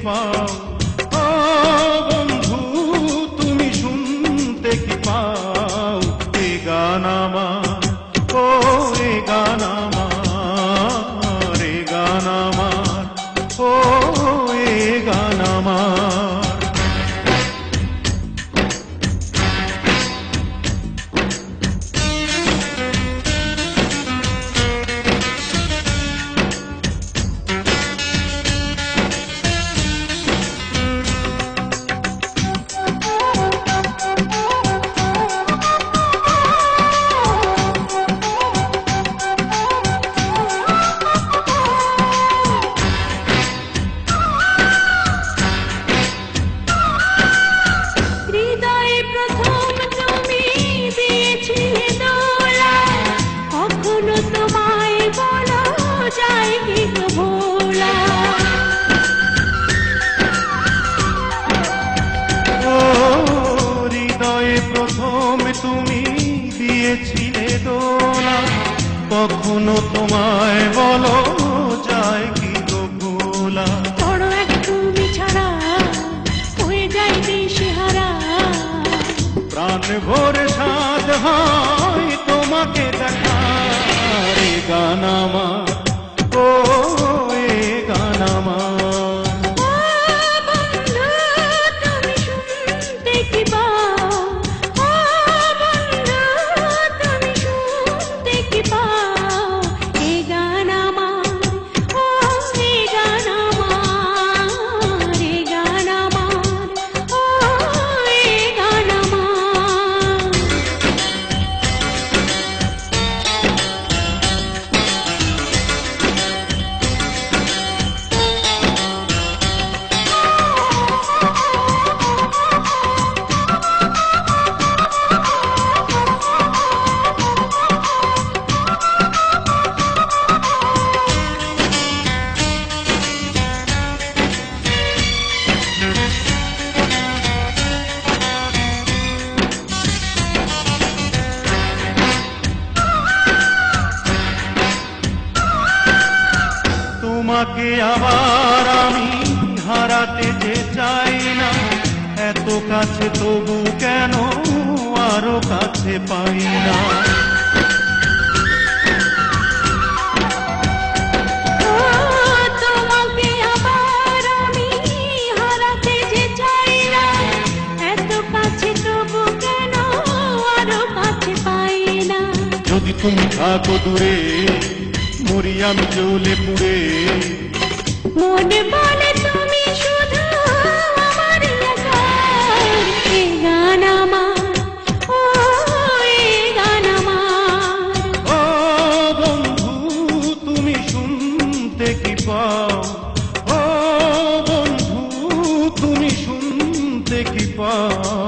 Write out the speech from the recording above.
পাও, ও বন্ধু তুমি শুনতে কি পাও? এ গান আমার, ও এ গান আমার, এ গান আমার, ও এ গান আমার। কখনো তোমায় বলো যায় কি গো ভোলা? বড় এক তুমি ছাড়া হয়ে যায় দিশেহারা, প্রাণ ভরে সাধ হয় তোমাকে দেখার। এ গান আমার, ও এ গান আমার। তোমাকে আবার আমি হারাতে যে চাই না, এত কাছে তবু কেন আরো কাছে পাই না? তোমাকে আবার আমি হারাতে যে চাই না, এত কাছে তবু কেন আরো কাছে পাই না? যদি তুমি থাকো দূরে মরি আমি জ্বলে পুড়ে, মনে বলে তুমি শুধু আমার একার। এ গান আমার, ও এ গান আমার। ও বন্ধু তুমি শুনতে কি পাও? ও বন্ধু তুমি শুনতে কি পাও?